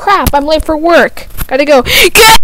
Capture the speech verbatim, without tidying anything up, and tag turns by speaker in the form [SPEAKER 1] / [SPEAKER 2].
[SPEAKER 1] crap, I'm late for work. Gotta go. Get